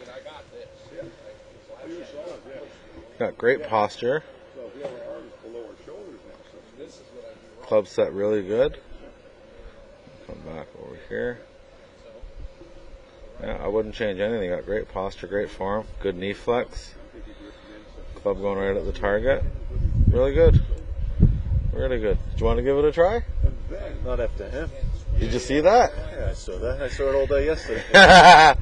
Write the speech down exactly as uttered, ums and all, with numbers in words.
Got great posture. Club set really good. Come back over here. Yeah, I wouldn't change anything. Got great posture, great form, good knee flex. Club going right at the target. Really good. Really good. Do you want to give it a try? Not after him. Did you see that? Yeah, I saw that. I saw it all day yesterday.